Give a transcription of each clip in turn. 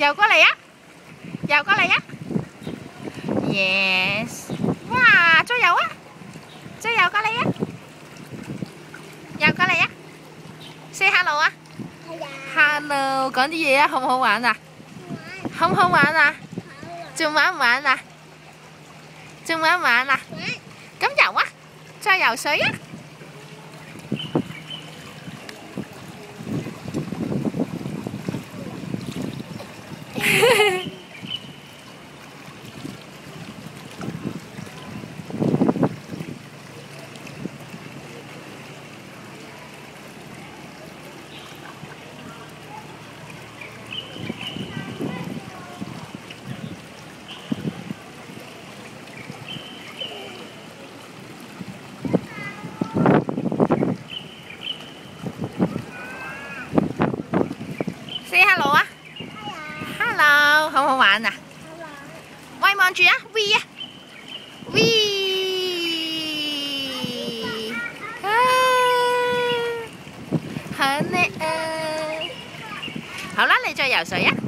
游過嚟啊！游過嚟啊 ！Yes！ 哇，再游啊！再游過嚟啊！游過嚟啊 ！Say hello 啊 ！Hello， 講啲嘢啊，好唔好玩啊？好唔好玩啊？仲玩唔玩啊？仲玩唔玩啊？咁游啊！再游水啊！Say hello 啊 ！Hello， 好唔好玩啊？喂，望住啊 ！V 啊 ！V， 啊，好叻啊！好啦，你再游水啊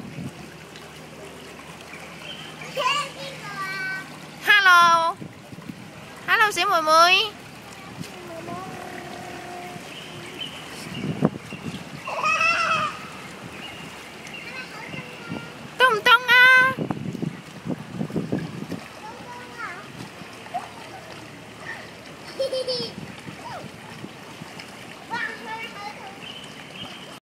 ！Hello， 小妹妹。